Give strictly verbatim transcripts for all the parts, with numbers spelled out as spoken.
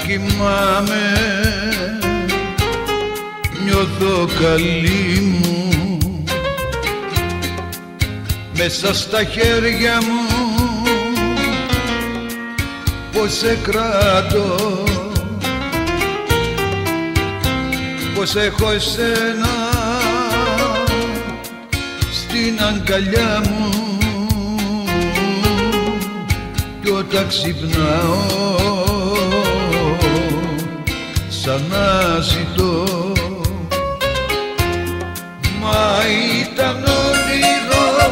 κοιμάμαι νιώθω καλή μου, μέσα στα χέρια μου πως σε κράτω, πως έχω εσένα στην αγκαλιά μου, κι όταν ξυπνάω σαν να ζητώ. Μα ήταν όνειρο,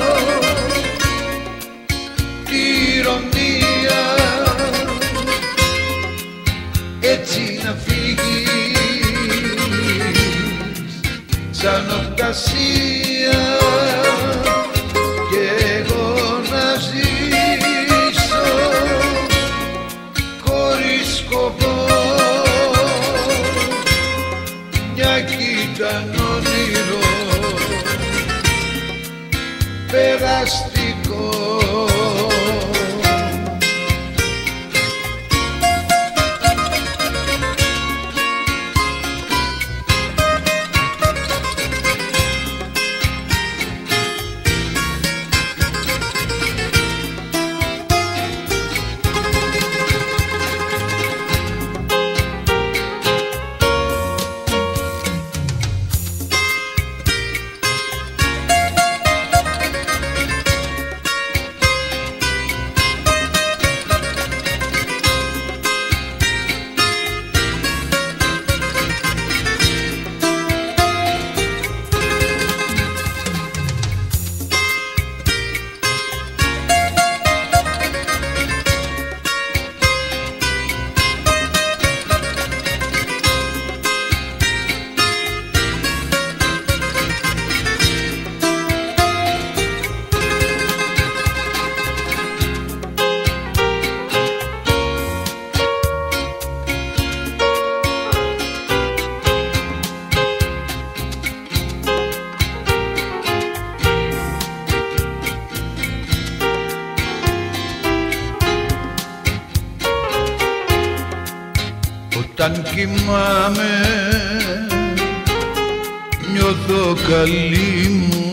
τι ηρωνία, έτσι να φύγεις σαν ορτασία και εγώ να ζήσω χωρίς σκοπό. Μια κι ήταν όνειρο περαστικό. Όταν κοιμάμαι νιώθω καλή μου,